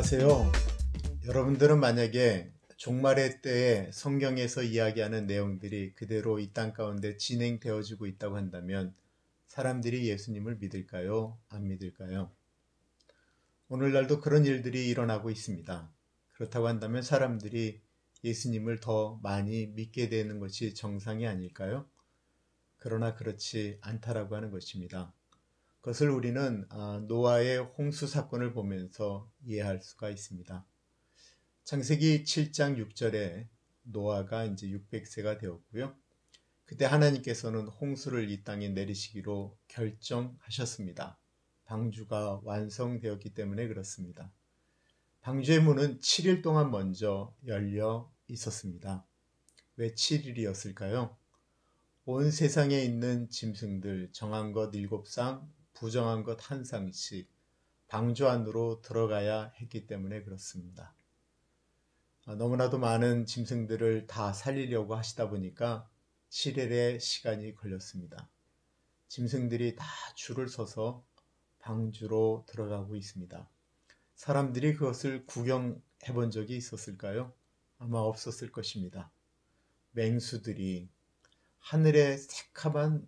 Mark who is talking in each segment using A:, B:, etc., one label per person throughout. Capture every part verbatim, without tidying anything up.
A: 안녕하세요. 여러분들은 만약에 종말의 때에 성경에서 이야기하는 내용들이 그대로 이 땅 가운데 진행되어지고 있다고 한다면 사람들이 예수님을 믿을까요? 안 믿을까요? 오늘날도 그런 일들이 일어나고 있습니다. 그렇다고 한다면 사람들이 예수님을 더 많이 믿게 되는 것이 정상이 아닐까요? 그러나 그렇지 않다라고 하는 것입니다. 그것을 우리는 노아의 홍수 사건을 보면서 이해할 수가 있습니다. 창세기 칠 장 육 절에 노아가 이제 육백 세가 되었고요. 그때 하나님께서는 홍수를 이 땅에 내리시기로 결정하셨습니다. 방주가 완성되었기 때문에 그렇습니다. 방주의 문은 칠 일 동안 먼저 열려 있었습니다. 왜 칠 일이었을까요? 온 세상에 있는 짐승들 정한 것 일곱 상, 부정한 것 한 상씩 방주 안으로 들어가야 했기 때문에 그렇습니다. 너무나도 많은 짐승들을 다 살리려고 하시다 보니까 칠 일의 시간이 걸렸습니다. 짐승들이 다 줄을 서서 방주로 들어가고 있습니다. 사람들이 그것을 구경해 본 적이 있었을까요? 아마 없었을 것입니다. 맹수들이, 하늘에 새카맣게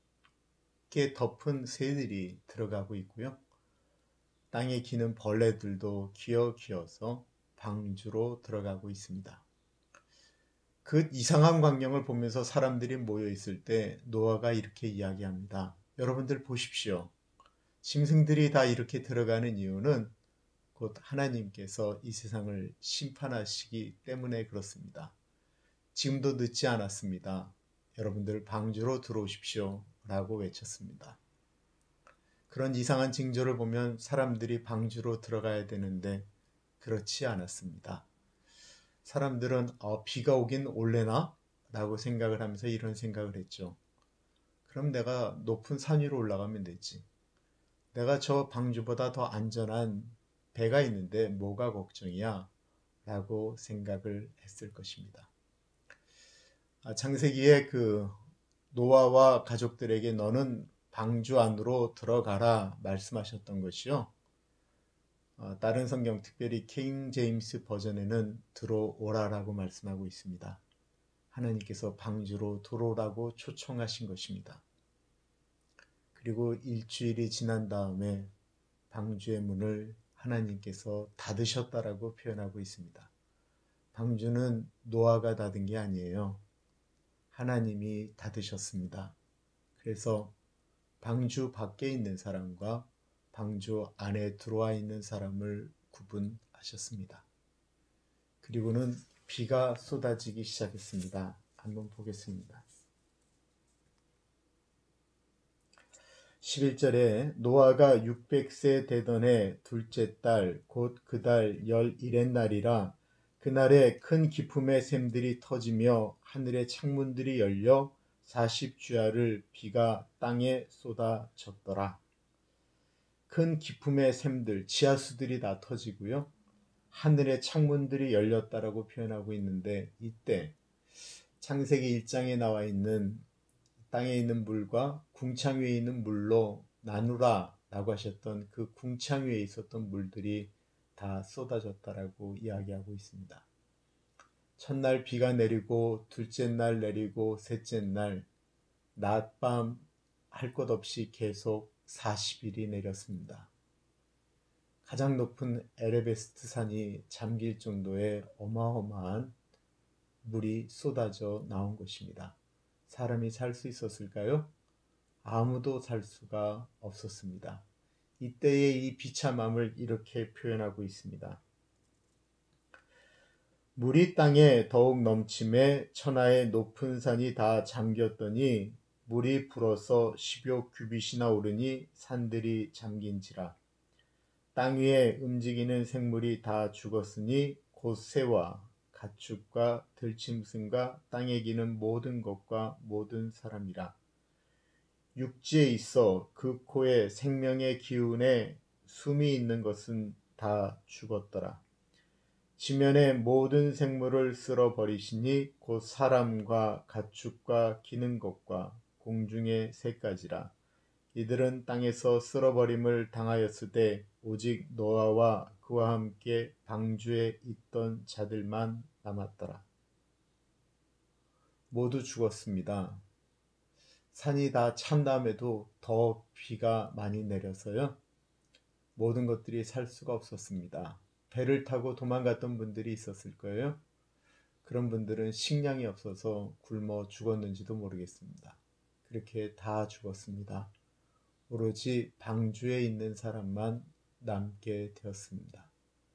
A: 덮은 새들이 들어가고 있고요. 땅에 기는 벌레들도 기어 기어서 방주로 들어가고 있습니다. 그 이상한 광경을 보면서 사람들이 모여 있을 때 노아가 이렇게 이야기합니다. 여러분들 보십시오. 짐승들이 다 이렇게 들어가는 이유는 곧 하나님께서 이 세상을 심판하시기 때문에 그렇습니다. 지금도 늦지 않았습니다. 여러분들 방주로 들어오십시오 라고 외쳤습니다. 그런 이상한 징조를 보면 사람들이 방주로 들어가야 되는데 그렇지 않았습니다. 사람들은 어, 비가 오긴 올래나? 라고 생각을 하면서 이런 생각을 했죠. 그럼 내가 높은 산 위로 올라가면 되지. 내가 저 방주보다 더 안전한 배가 있는데 뭐가 걱정이야? 라고 생각을 했을 것입니다. 창세기에 그 노아와 가족들에게 너는 방주 안으로 들어가라 말씀하셨던 것이요. 어, 다른 성경, 특별히 킹 제임스 버전에는 들어오라라고 말씀하고 있습니다. 하나님께서 방주로 들어오라고 초청하신 것입니다. 그리고 일주일이 지난 다음에 방주의 문을 하나님께서 닫으셨다라고 표현하고 있습니다. 방주는 노아가 닫은 게 아니에요. 하나님이 닫으셨습니다. 그래서 방주 밖에 있는 사람과 방주 안에 들어와 있는 사람을 구분하셨습니다. 그리고는 비가 쏟아지기 시작했습니다. 한번 보겠습니다. 십일 절에 노아가 육백 세 되던 해 둘째 달 곧 그 달 열일의 날이라 그날에 큰 기품의 샘들이 터지며 하늘의 창문들이 열려 사십 주야를 비가 땅에 쏟아졌더라. 큰 기품의 샘들, 지하수들이 다 터지고요. 하늘의 창문들이 열렸다라고 표현하고 있는데 이때 창세기 일 장에 나와 있는 땅에 있는 물과 궁창 위에 있는 물로 나누라 라고 하셨던 그 궁창 위에 있었던 물들이 다 쏟아졌다라고 이야기하고 있습니다. 첫날 비가 내리고 둘째 날 내리고 셋째 날 낮밤 할 것 없이 계속 사십 일이 내렸습니다. 가장 높은 에베레스트 산이 잠길 정도의 어마어마한 물이 쏟아져 나온 것입니다. 사람이 살 수 있었을까요? 아무도 살 수가 없었습니다. 이때의 이 비참함을 이렇게 표현하고 있습니다. 물이 땅에 더욱 넘침에 천하의 높은 산이 다 잠겼더니 물이 불어서 십여 규빗이나 오르니 산들이 잠긴지라. 땅 위에 움직이는 생물이 다 죽었으니 곧 새와 가축과 들짐승과 땅에 기는 모든 것과 모든 사람이라. 육지에 있어 그 코에 생명의 기운에 숨이 있는 것은 다 죽었더라. 지면의 모든 생물을 쓸어버리시니 곧 사람과 가축과 기는 것과 공중의 새까지라. 이들은 땅에서 쓸어버림을 당하였으되 오직 노아와 그 그와 함께 방주에 있던 자들만 남았더라. 모두 죽었습니다. 산이 다 찬 다음에도 더 비가 많이 내려서요. 모든 것들이 살 수가 없었습니다. 배를 타고 도망갔던 분들이 있었을 거예요. 그런 분들은 식량이 없어서 굶어 죽었는지도 모르겠습니다. 그렇게 다 죽었습니다. 오로지 방주에 있는 사람만 남게 되었습니다.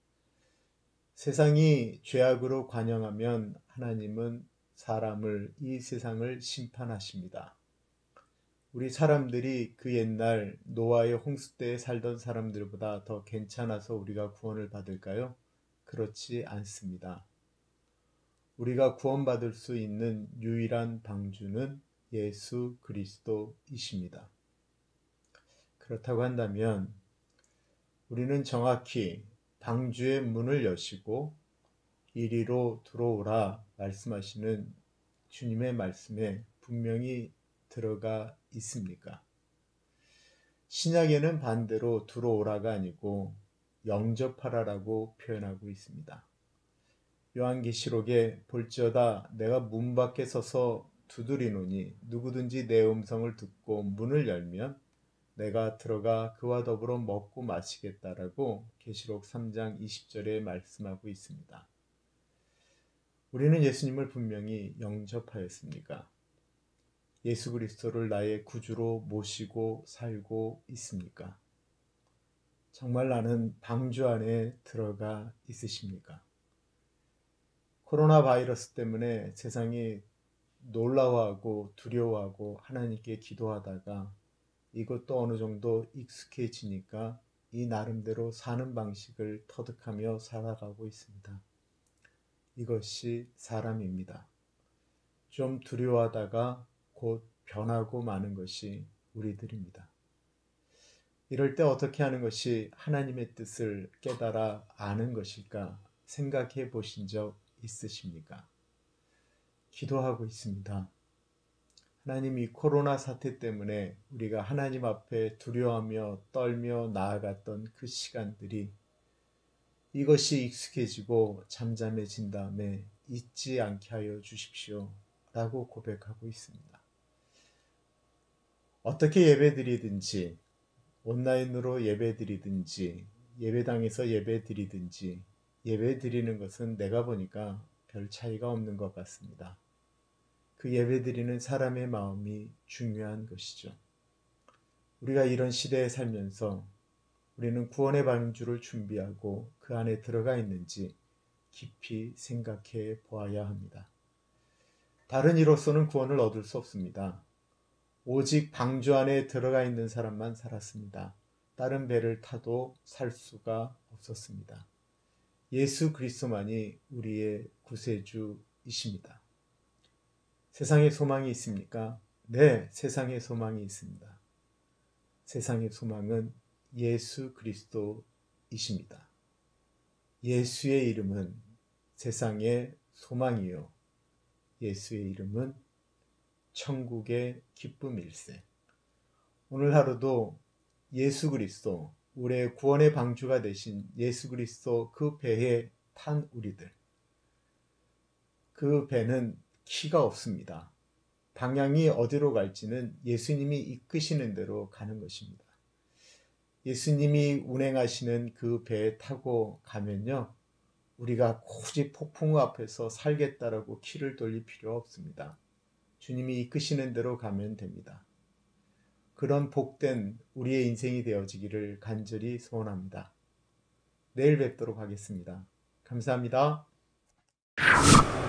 A: 세상이 죄악으로 관영하면 하나님은 사람을, 이 세상을 심판하십니다. 우리 사람들이 그 옛날 노아의 홍수 때에 살던 사람들보다 더 괜찮아서 우리가 구원을 받을까요? 그렇지 않습니다. 우리가 구원받을 수 있는 유일한 방주는 예수 그리스도이십니다. 그렇다고 한다면 우리는 정확히 방주의 문을 여시고 이리로 들어오라 말씀하시는 주님의 말씀에 분명히 들어가 있습니까? 신약에는 반대로 들어오라가 아니고 영접하라라고 표현하고 있습니다. 요한계시록에 볼지어다 내가 문 밖에 서서 두드리노니 누구든지 내 음성을 듣고 문을 열면 내가 들어가 그와 더불어 먹고 마시겠다라고 계시록 삼 장 이십 절에 말씀하고 있습니다. 우리는 예수님을 분명히 영접하였습니까? 예수 그리스도를 나의 구주로 모시고 살고 있습니까? 정말 나는 방주 안에 들어가 있으십니까? 코로나 바이러스 때문에 세상이 놀라워하고 두려워하고 하나님께 기도하다가 이것도 어느 정도 익숙해지니까 이 나름대로 사는 방식을 터득하며 살아가고 있습니다. 이것이 사람입니다. 좀 두려워하다가 곧 변하고 마는 것이 우리들입니다. 이럴 때 어떻게 하는 것이 하나님의 뜻을 깨달아 아는 것일까 생각해 보신 적 있으십니까? 기도하고 있습니다. 하나님, 이 코로나 사태 때문에 우리가 하나님 앞에 두려워하며 떨며 나아갔던 그 시간들이 이것이 익숙해지고 잠잠해진 다음에 잊지 않게 하여 주십시오 라고 고백하고 있습니다. 어떻게 예배드리든지 온라인으로 예배드리든지 예배당에서 예배드리든지 예배드리는 것은 내가 보니까 별 차이가 없는 것 같습니다. 그 예배드리는 사람의 마음이 중요한 것이죠. 우리가 이런 시대에 살면서 우리는 구원의 방주를 준비하고 그 안에 들어가 있는지 깊이 생각해 보아야 합니다. 다른 이로서는 구원을 얻을 수 없습니다. 오직 방주 안에 들어가 있는 사람만 살았습니다. 다른 배를 타도 살 수가 없었습니다. 예수 그리스도만이 우리의 구세주이십니다. 세상에 소망이 있습니까? 네, 세상에 소망이 있습니다. 세상의 소망은 예수 그리스도이십니다. 예수의 이름은 세상의 소망이요. 예수의 이름은 천국의 기쁨일세. 오늘 하루도 예수 그리스도, 우리의 구원의 방주가 되신 예수 그리스도 그 배에 탄 우리들. 그 배는 키가 없습니다. 방향이 어디로 갈지는 예수님이 이끄시는 대로 가는 것입니다. 예수님이 운행하시는 그 배에 타고 가면요, 우리가 굳이 폭풍우 앞에서 살겠다라고 키를 돌릴 필요 없습니다. 주님이 이끄시는 대로 가면 됩니다. 그런 복된 우리의 인생이 되어지기를 간절히 소원합니다. 내일 뵙도록 하겠습니다. 감사합니다.